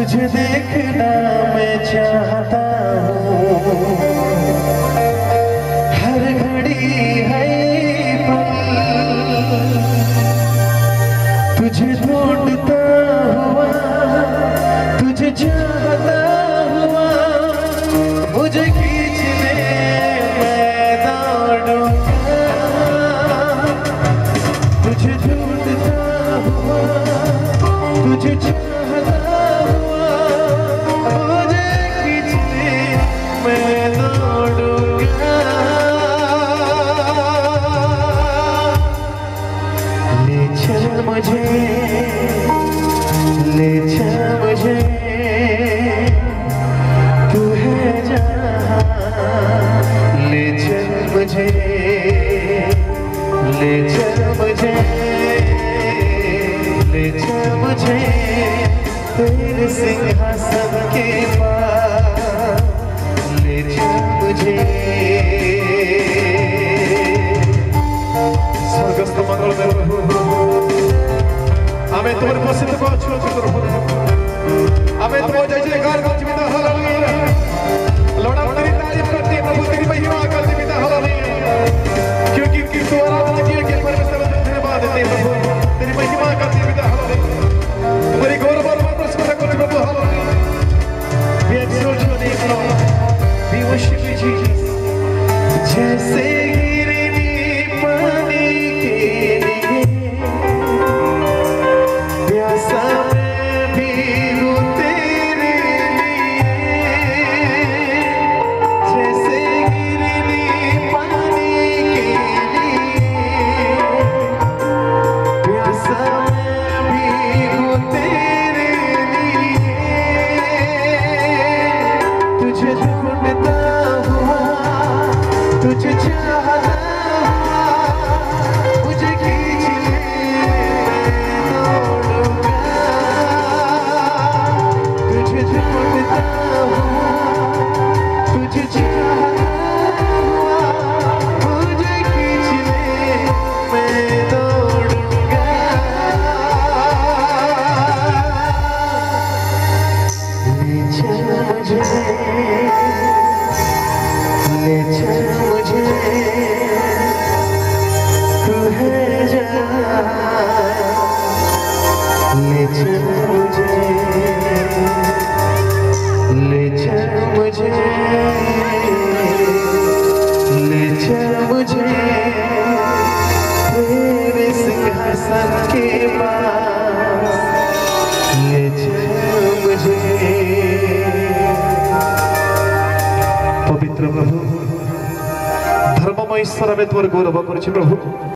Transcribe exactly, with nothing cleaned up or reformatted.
तुझे देखना मैं चाहता हूँ, हर घड़ी है पल तुझे ढूंढता हुआ, तुझे चाहता हुआ, मुझे खींच ले मैं दौड़ूंगा, तुझे ढूंढता हुआ, तुझे चाहता हुआ, मुझे खींच ले मैं दौड़ूंगा। ले चल मुझे, ले चल मुझे, तू है जहाँ, ले चल मुझे, ले चल मुझे, ले चल मुझे तेरे सिंहासन के पास, ले चल मुझे। स्वर्गस्थ मंगलमय प्रभु, आमें तुम्हारे प्रसिद्ध को अच्छे अच्छे प्रभु, आमें तुम्हारे जय जयकार करते पिता हालेलुया, लौटा तेरी तारीफ करते प्रभु, तेरी महिमा करते पिता हालेलुया, क्योंकि कि तू आराधना किया कि परमेश्वर धन्यवाद देते प्रभु, तेरी महिमा करते पिता हालेलुया, तुम्हारी गौरव और प्रशंसा करते प्रभु hallelujah. We exalt your name Lord, we worship you Jesus। जैसे गिरनी पानी के लिए, प्यासा मैं भी हूँ तेरे लिए, जैसे गिरनी पानी के लिए, प्यासा मैं भी हूँ तेरे लिए, तुझे ढूंढता हुआ, तुझे चाहता हुआ, मुझे खींच ले दौड़ूंगा, तुझे ढूंढता हुआ, तुझे चाहता हुआ, मुझे खींच ले मैं दौड़ूंगा। ले चल मुझे, ले चल मुझे, तू है जहाँ, ले चल मुझे, ले चल मुझे, ले चल मुझे तेरे सिंहासन के पास, ले चल मुझे। पवित्र प्रभु, धर्ममय ईश्वर, आमे तोर गौरव करुछि प्रभु।